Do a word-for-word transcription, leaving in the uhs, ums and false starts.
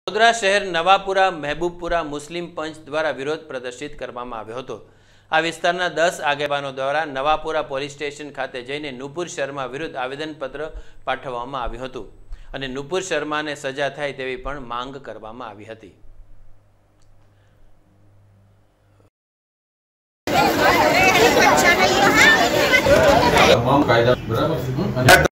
વડોદરા શહેર નવાપુરા મહેબૂબપુરા મુસ્લિમ પંચ દ્વારા વિરોધ પ્રદર્શિત કરવામાં આવ્યો હતો। આ વિસ્તારના દસ આગેવાનો દ્વારા નવાપુરા પોલીસ સ્ટેશન ખાતે જઈને નુપુર શર્મા વિરુદ્ધ આવેદનપત્ર પાઠવવામાં આવ્યું હતું અને નુપુર શર્માને સજા થાય તેવી પણ માંગ કરવામાં આવી હતી। તમામ કાયદા બરાબર